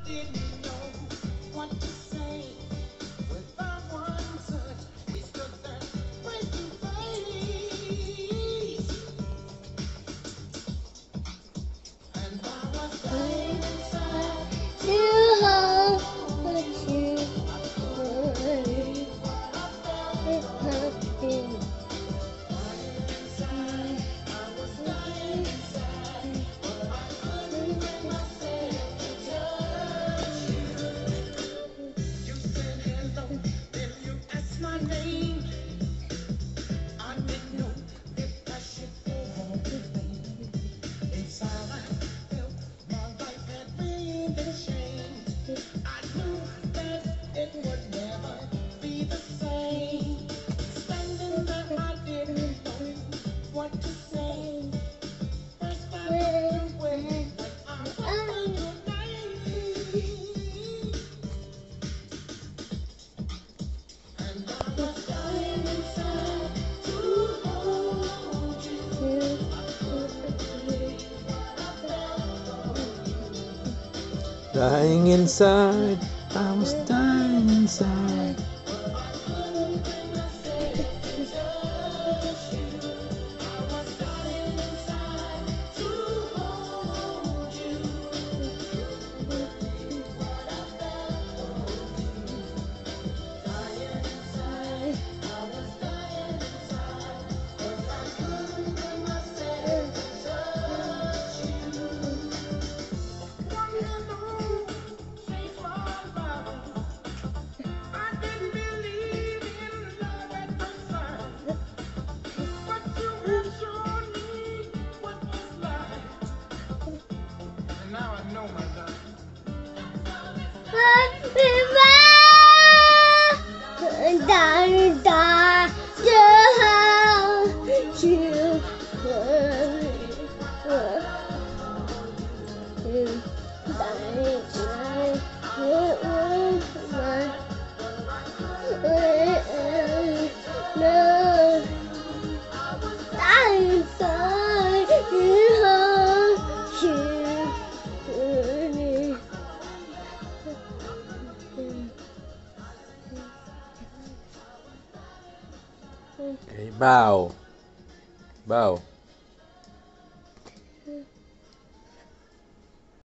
didn't know what to say without one touch. We stood there breaking face, and I was dying inside to hold you. I was dying inside, but I couldn't bring myself to touch you. You said hello, then you asked my name. I didn't know if I should go home. Inside I felt my life had really changed. I knew that it would never be the same. Standing there, I didn't know what to say. First I looked away when I heard your name, and I was dying inside to hold you. Dying inside, I was dying inside. Now I know, my darling. Okay, bow. Bow.